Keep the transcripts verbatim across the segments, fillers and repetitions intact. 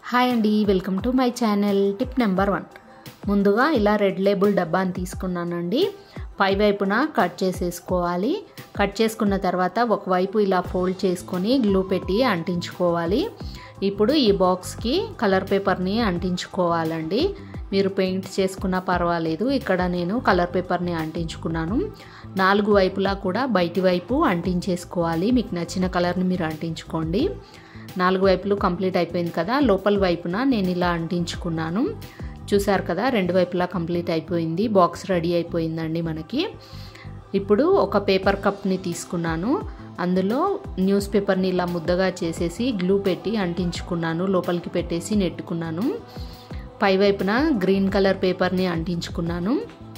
Hi అండి, welcome to my channel. Tip number one. ముందుగా ఇలా రెడ్ లేబుల్ డబ్బాని తీసుకున్నానండి. పై వైపున కట్ చేసేసుకోవాలి. కట్ చేసుకున్న తర్వాత ఒకవైపు ఇలా ఫోల్డ్ చేసుకొని గ్లూ పెట్టి అంటించుకోవాలి. ఇప్పుడు ఈ బాక్స్కి కలర్ పేపర్ని అంటించుకోవాలండి. మీరు పెయింట్ చేసుకున్నా పర్వాలేదు. ఇక్కడ నేను కలర్ పేపర్ని అంటించుకున్నాను. నాలుగు వైపులా కూడా బయటి వైపు అంటించేసుకోవాలి. మీకు నచ్చిన కలర్ని మీరు అంటించుకోండి. నాలుగు వైపులు కంప్లీట్ అయిపోయింది కదా. లోపల వైపున నేను ఇలా అంటించుకున్నాను. చూసారు కదా, రెండు వైపులా కంప్లీట్ అయిపోయింది. బాక్స్ రెడీ అయిపోయిందండి మనకి. ఇప్పుడు ఒక పేపర్ కప్ని తీసుకున్నాను. అందులో న్యూస్ పేపర్ని ఇలా ముద్దగా చేసేసి గ్లూ పెట్టి అంటించుకున్నాను. లోపలికి పెట్టేసి నెట్టుకున్నాను. పై వైపున గ్రీన్ కలర్ పేపర్ని అంటించుకున్నాను.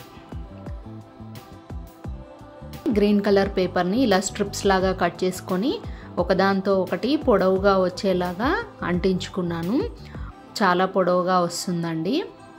గ్రీన్ కలర్ పేపర్ని ఇలా స్ట్రిప్స్ లాగా కట్ చేసుకొని ఒకదాంతో ఒకటి పొడవుగా వచ్చేలాగా అంటించుకున్నాను. చాలా పొడవుగా వస్తుందండి.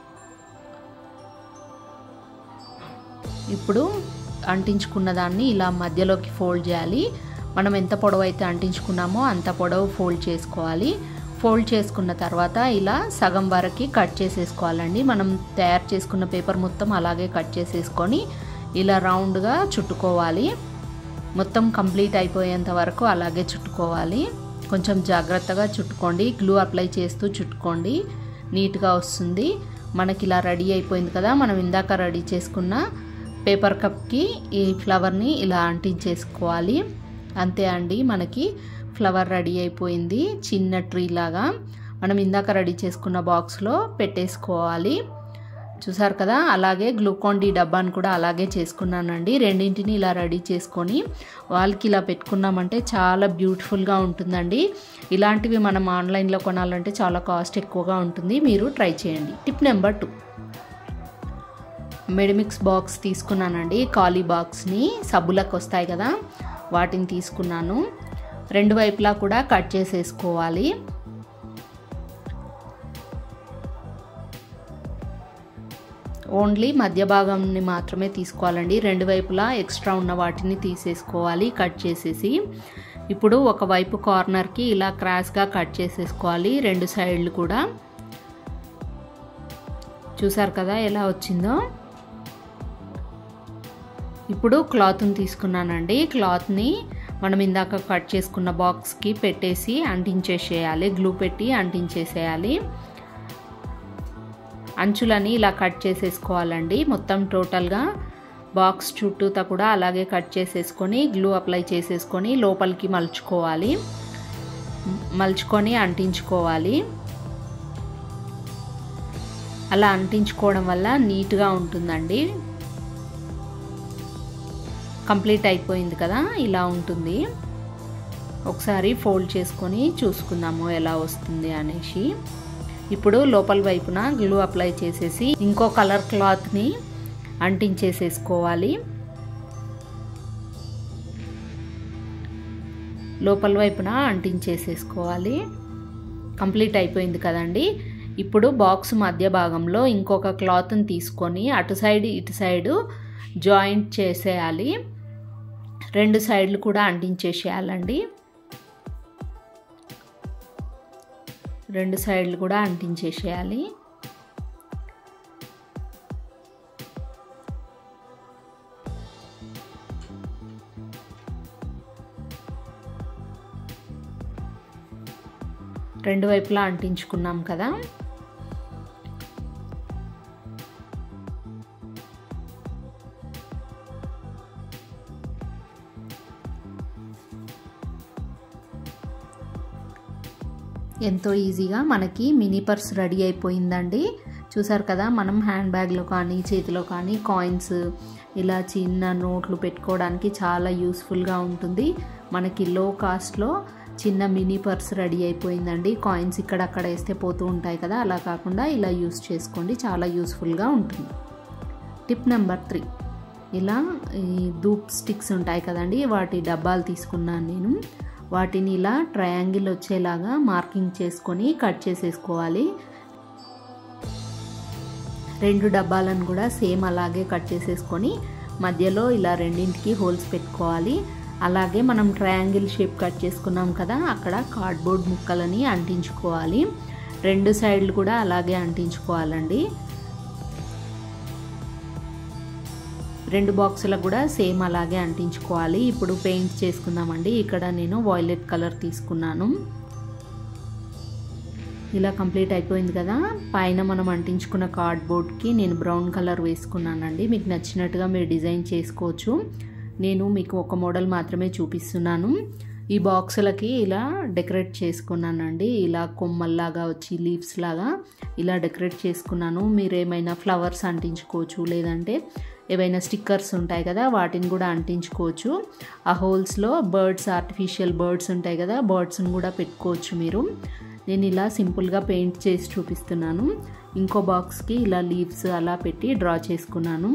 ఇప్పుడు అంటించుకున్న దాన్ని ఇలా మధ్యలోకి ఫోల్డ్ చేయాలి. మనం ఎంత పొడవు అయితే అంటించుకున్నామో అంత పొడవు ఫోల్డ్ చేసుకోవాలి. ఫోల్డ్ చేసుకున్న తర్వాత ఇలా సగం వరకు కట్ చేసేసుకోవాలండి. మనం తయారు చేసుకున్న పేపర్ మొత్తం అలాగే కట్ చేసేసుకొని ఇలా రౌండ్గా చుట్టుకోవాలి. మొత్తం కంప్లీట్ అయిపోయేంత వరకు అలాగే చుట్టుకోవాలి. కొంచెం జాగ్రత్తగా చుట్టుకోండి. గ్లూ అప్లై చేస్తూ చుట్టుకోండి. నీట్గా వస్తుంది. మనకి ఇలా రెడీ అయిపోయింది కదా. మనం ఇందాక రెడీ చేసుకున్న పేపర్ కప్కి ఈ ఫ్లవర్ని ఇలా అంటించేసుకోవాలి. అంతే అండి, మనకి ఫ్లవర్ రెడీ అయిపోయింది. చిన్న ట్రీ లాగా మనం ఇందాక రెడీ చేసుకున్న బాక్స్లో పెట్టేసుకోవాలి. చూసారు కదా, అలాగే గ్లూకాన్ డి డబ్బాని కూడా అలాగే చేసుకున్నానండి. రెండింటిని ఇలా రెడీ చేసుకొని వాళ్ళకి ఇలా పెట్టుకున్నామంటే చాలా బ్యూటిఫుల్గా ఉంటుందండి. ఇలాంటివి మనం ఆన్లైన్లో కొనాలంటే చాలా కాస్ట్ ఎక్కువగా ఉంటుంది. మీరు ట్రై చేయండి. Tip number two. Medimix box తీసుకున్నానండి. ఖాళీ బాక్స్ని సబ్బులకు వస్తాయి కదా, వాటిని తీసుకున్నాను. రెండు వైపులా కూడా కట్ చేసేసుకోవాలి. ఓన్లీ మధ్య భాగంని మాత్రమే తీసుకోవాలండి. రెండు వైపులా ఎక్స్ట్రా ఉన్న వాటిని తీసేసుకోవాలి కట్ చేసేసి. ఇప్పుడు ఒకవైపు కార్నర్కి ఇలా క్రాస్గా కట్ చేసేసుకోవాలి. రెండు సైడ్లు కూడా. చూసారు కదా ఎలా వచ్చిందో. ఇప్పుడు క్లాత్ని తీసుకున్నానండి. క్లాత్ని మనం ఇందాక కట్ చేసుకున్న బాక్స్కి పెట్టేసి అంటించేసేయాలి. గ్లూ పెట్టి అంటించేసేయాలి. అంచులని ఇలా కట్ చేసేసుకోవాలండి. మొత్తం టోటల్గా బాక్స్ చుట్టూతా కూడా అలాగే కట్ చేసేసుకొని గ్లూ అప్లై చేసేసుకొని లోపలికి మలుచుకోవాలి. మలుచుకొని అంటించుకోవాలి. అలా అంటించుకోవడం వల్ల నీట్గా ఉంటుందండి. కంప్లీట్ అయిపోయింది కదా, ఇలా ఉంటుంది. ఒకసారి ఫోల్డ్ చేసుకొని చూసుకుందాము ఎలా వస్తుంది అనేసి. ఇప్పుడు లోపల వైపున గ్లూ అప్లై చేసేసి ఇంకో కలర్ క్లాత్ని అంటించేసేసుకోవాలి. లోపల వైపున అంటించేసేసుకోవాలి. కంప్లీట్ అయిపోయింది కదండి. ఇప్పుడు బాక్స్ మధ్య భాగంలో ఇంకొక క్లాత్ని తీసుకొని అటు సైడ్ ఇటు సైడు జాయింట్ చేసేయాలి. రెండు సైడ్లు కూడా అంటించేసేయాలండి. రెండు సైడ్లు కూడా అంటించేసేయాలి. రెండు వైపులా అంటించుకున్నాం కదా. ఎంతో ఈజీగా మనకి మినీ పర్స్ రెడీ అయిపోయిందండి. చూసారు కదా, మనం హ్యాండ్ బ్యాగ్లో కానీ చేతిలో కానీ కాయిన్స్ ఇలా చిన్న నోట్లు పెట్టుకోవడానికి చాలా యూస్ఫుల్గా ఉంటుంది. మనకి లో కాస్ట్లో చిన్న మినీ పర్స్ రెడీ అయిపోయిందండి. కాయిన్స్ ఇక్కడక్కడ వేస్తే పోతూ ఉంటాయి కదా, అలా కాకుండా ఇలా యూస్ చేసుకోండి. చాలా యూస్ఫుల్గా ఉంటుంది. Tip number three. ఇలా ఈ ధూప్ స్టిక్స్ ఉంటాయి కదండి, వాటి డబ్బాలు తీసుకున్నాను నేను. వాటిని ఇలా ట్రయాంగిల్ వచ్చేలాగా మార్కింగ్ చేసుకొని కట్ చేసేసుకోవాలి. రెండు డబ్బాలను కూడా సేమ్ అలాగే కట్ చేసేసుకొని మధ్యలో ఇలా రెండింటికి హోల్స్ పెట్టుకోవాలి. అలాగే మనం ట్రయాంగిల్ షేప్ కట్ చేసుకున్నాం కదా, అక్కడ కార్డ్బోర్డ్ ముక్కలని అంటించుకోవాలి. రెండు సైడ్లు కూడా అలాగే అంటించుకోవాలండి. రెండు బాక్సులకు కూడా సేమ్ అలాగే అంటించుకోవాలి. ఇప్పుడు పెయింట్ చేసుకుందామండి. ఇక్కడ నేను వైలెట్ కలర్ తీసుకున్నాను. ఇలా కంప్లీట్ అయిపోయింది కదా. పైన మనం అంటించుకున్న కార్డ్బోర్డ్కి నేను బ్రౌన్ కలర్ వేసుకున్నానండి. మీకు నచ్చినట్టుగా మీరు డిజైన్ చేసుకోవచ్చు. నేను మీకు ఒక మోడల్ మాత్రమే చూపిస్తున్నాను. ఈ బాక్సులకి ఇలా డెకరేట్ చేసుకున్నానండి. ఇలా కొమ్మల్లాగా వచ్చి లీవ్స్ లాగా ఇలా డెకరేట్ చేసుకున్నాను. మీరు ఏమైనా ఫ్లవర్స్ అంటించుకోవచ్చు, లేదంటే ఏవైనా స్టిక్కర్స్ ఉంటాయి కదా వాటిని కూడా అంటించుకోవచ్చు. ఆ హోల్స్లో బర్డ్స్, ఆర్టిఫిషియల్ బర్డ్స్ ఉంటాయి కదా, బర్డ్స్ని కూడా పెట్టుకోవచ్చు మీరు. నేను ఇలా సింపుల్గా పెయింట్ చేసి చూపిస్తున్నాను. ఇంకో బాక్స్కి ఇలా లీవ్స్ అలా పెట్టి డ్రా చేసుకున్నాను.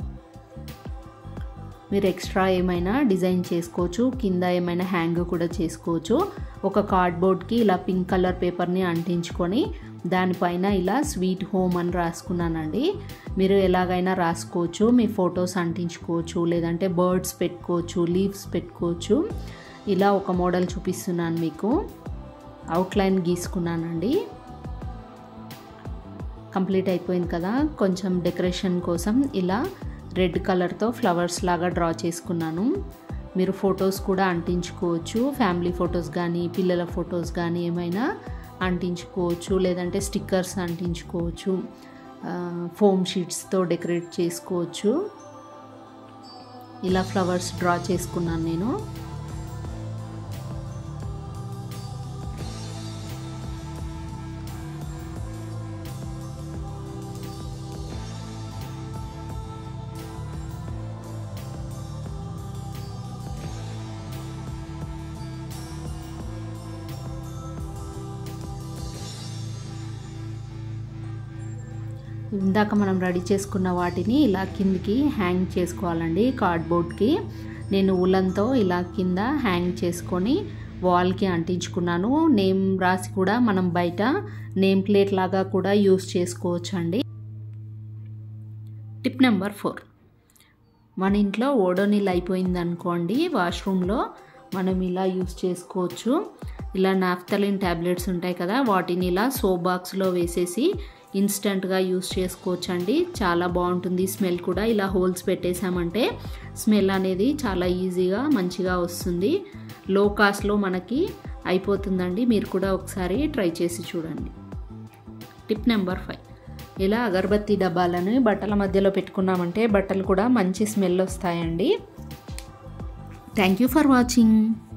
మీరు ఎక్స్ట్రా ఏమైనా డిజైన్ చేసుకోవచ్చు, కింద ఏమైనా హ్యాంగ్ కూడా చేసుకోవచ్చు. ఒక కార్డ్బోర్డ్కి ఇలా పింక్ కలర్ పేపర్ని అంటించుకొని దానిపైన ఇలా స్వీట్ హోమ్ అని రాసుకున్నానండి. మీరు ఎలాగైనా రాసుకోవచ్చు. మీ ఫొటోస్ అంటించుకోవచ్చు, లేదంటే బర్డ్స్ పెట్టుకోవచ్చు, లీవ్స్ పెట్టుకోవచ్చు. ఇలా ఒక మోడల్ చూపిస్తున్నాను మీకు. అవుట్లైన్ గీసుకున్నానండి. కంప్లీట్ అయిపోయింది కదా. కొంచెం డెకరేషన్ కోసం ఇలా రెడ్ కలర్తో ఫ్లవర్స్ లాగా డ్రా చేసుకున్నాను. మీరు ఫొటోస్ కూడా అంటించుకోవచ్చు. ఫ్యామిలీ ఫొటోస్ కానీ, పిల్లల ఫొటోస్ కానీ ఏమైనా అంటించుకోవచ్చు, లేదంటే స్టిక్కర్స్ అంటించుకోవచ్చు. ఫోమ్ షీట్స్తో డెకరేట్ చేసుకోవచ్చు. ఇలా ఫ్లవర్స్ డ్రా చేసుకున్నాను నేను. ఇందాక మనం రెడీ చేసుకున్న వాటిని ఇలా కిందికి హ్యాంగ్ చేసుకోవాలండి. కార్డ్బోర్డ్కి నేను ఉలన్తో ఇలా కింద హ్యాంగ్ చేసుకొని వాల్కి అంటించుకున్నాను. నేమ్ రాసి కూడా మనం బయట నేమ్ ప్లేట్ లాగా కూడా యూస్ చేసుకోవచ్చు అండి. టిప్ నెంబర్ ఫోర్, మన ఇంట్లో ఓడోనిల్ అయిపోయింది అనుకోండి, వాష్రూమ్లో మనం ఇలా యూస్ చేసుకోవచ్చు. ఇలా నాఫ్థలిన్ ట్యాబ్లెట్స్ ఉంటాయి కదా, వాటిని ఇలా సోప్ బాక్స్లో వేసేసి ఇన్స్టెంట్గా యూస్ చేసుకోవచ్చు అండి. చాలా బాగుంటుంది. స్మెల్ కూడా ఇలా హోల్స్ పెట్టేసామంటే స్మెల్ అనేది చాలా ఈజీగా మంచిగా వస్తుంది. లో కాస్ట్లో మనకి అయిపోతుందండి. మీరు కూడా ఒకసారి ట్రై చేసి చూడండి. టిప్ నెంబర్ ఫైవ్, ఇలా అగరబత్తి డబ్బాలను బట్టల మధ్యలో పెట్టుకున్నామంటే బట్టలు కూడా మంచి స్మెల్ వస్తాయండి. Thank you for watching.